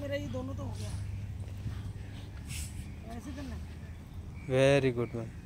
मेरा ये दोनों तो हो गया, ऐसे करना। Very good ma'am.